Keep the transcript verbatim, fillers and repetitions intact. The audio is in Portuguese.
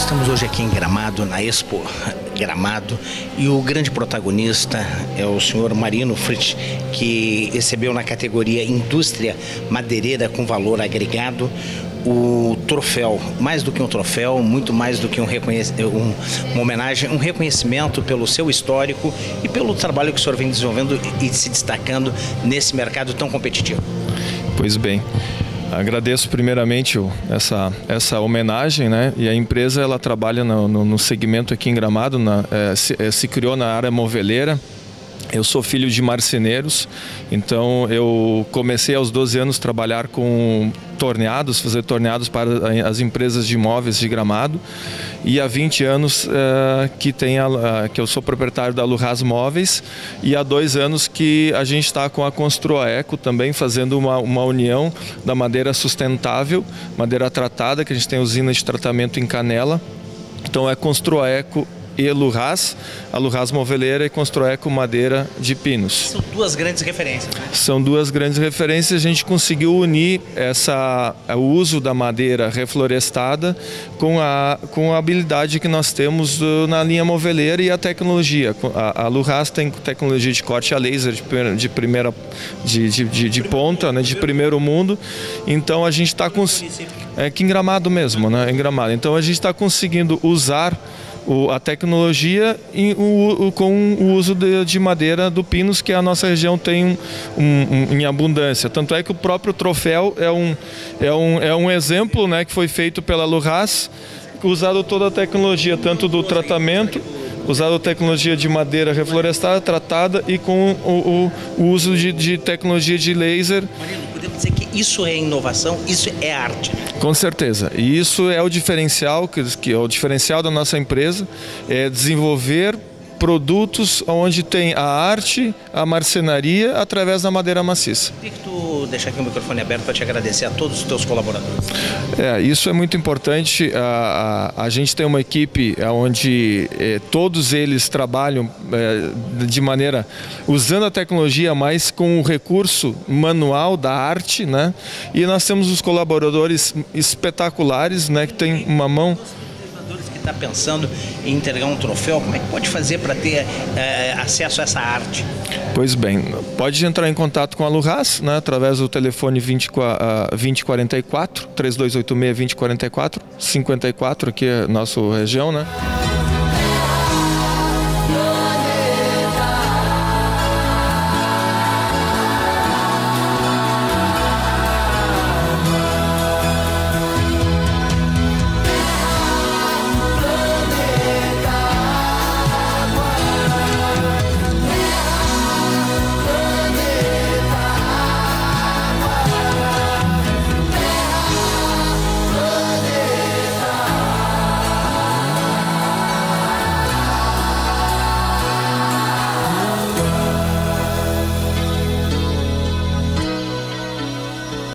Estamos hoje aqui em Gramado, na Expo Gramado, e o grande protagonista é o senhor Marino Fritz, que recebeu na categoria Indústria Madeireira com Valor Agregado o troféu, mais do que um troféu, muito mais do que um um, uma homenagem, um reconhecimento pelo seu histórico e pelo trabalho que o senhor vem desenvolvendo e se destacando nesse mercado tão competitivo. Pois bem, agradeço primeiramente essa, essa homenagem, né? E a empresa ela trabalha no, no, no segmento aqui em Gramado, na, é, se, é, se criou na área moveleira. Eu sou filho de marceneiros, então eu comecei aos doze anos a trabalhar com torneados, fazer torneados para as empresas de imóveis de Gramado, e há vinte anos uh, que, tem a, uh, que eu sou proprietário da Lurras Móveis, e há dois anos que a gente está com a Construaeco também fazendo uma, uma união da madeira sustentável, madeira tratada, que a gente tem usina de tratamento em Canela. Então é Construaeco e Lurras, a Lurras Moveleira e Construaeco Madeira de Pinos. São duas grandes referências, né? São duas grandes referências. A gente conseguiu unir essa, o uso da madeira reflorestada com a, com a habilidade que nós temos do, na linha moveleira e a tecnologia. A, a Lurras tem tecnologia de corte a laser de, de primeira de, de, de, de ponta, né, de primeiro mundo. Então a gente está com é que em Gramado mesmo, né, em Gramado. Então a gente está conseguindo usar O, a tecnologia e o, o, com o uso de, de madeira do Pinos, que a nossa região tem um, um, um, em abundância. Tanto é que o próprio troféu é um, é um, é um exemplo, né, que foi feito pela Lurras, usado toda a tecnologia, tanto do tratamento, usado a tecnologia de madeira reflorestada, tratada, e com o, o, o uso de, de tecnologia de laser. Marino, podemos dizer que isso é inovação, isso é arte. Com certeza, e isso é o diferencial, que, que é o diferencial da nossa empresa, é desenvolver produtos onde tem a arte, a marcenaria, através da madeira maciça. Por que tu deixar aqui o microfone aberto para te agradecer a todos os teus colaboradores? É, isso é muito importante. A, a, a gente tem uma equipe onde é, todos eles trabalham é, de maneira, usando a tecnologia, mas com o recurso manual da arte, né? E nós temos os colaboradores espetaculares, né, que tem uma mão... Está pensando em entregar um troféu, como é que pode fazer para ter é, acesso a essa arte? Pois bem, pode entrar em contato com a Lurras, né, através do telefone vinte, vinte quarenta e quatro, três dois oito seis, vinte quarenta e quatro, cinquenta e quatro, aqui é a nossa região, né?